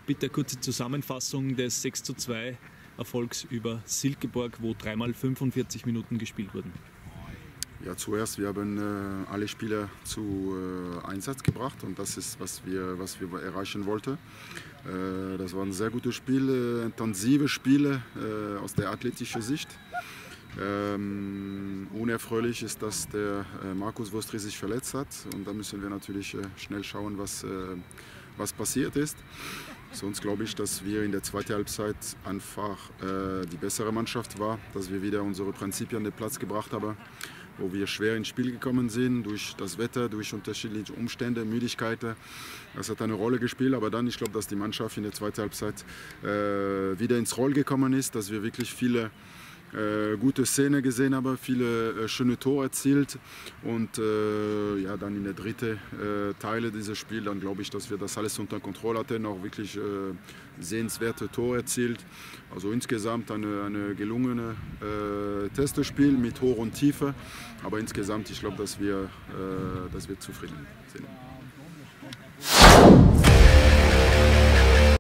bitte eine kurze Zusammenfassung des 6:2 Erfolgs über Silkeborg, wo dreimal 45 Minuten gespielt wurden. Ja, zuerst, wir haben alle Spieler zu Einsatz gebracht und das ist, was wir erreichen wollten. Das war ein sehr gutes Spiel, intensive Spiele aus der athletischen Sicht. Unerfreulich ist, dass der Markus Vostri sich verletzt hat und da müssen wir natürlich schnell schauen, was passiert ist. Sonst glaube ich, dass wir in der zweiten Halbzeit einfach die bessere Mannschaft war, dass wir wieder unsere Prinzipien an den Platz gebracht haben, wo wir schwer ins Spiel gekommen sind, durch das Wetter, durch unterschiedliche Umstände, Müdigkeiten. Das hat eine Rolle gespielt, aber dann, ich glaube, dass die Mannschaft in der zweiten Halbzeit wieder ins Roll gekommen ist, dass wir wirklich viele gute Szene gesehen haben, viele schöne Tore erzielt und ja, dann in der dritten Teile dieses Spiels, dann glaube ich, dass wir das alles unter Kontrolle hatten, auch wirklich sehenswerte Tore erzielt. Also insgesamt eine gelungene Testspiel mit Hoch und Tiefe, aber insgesamt, ich glaube, dass wir zufrieden sind.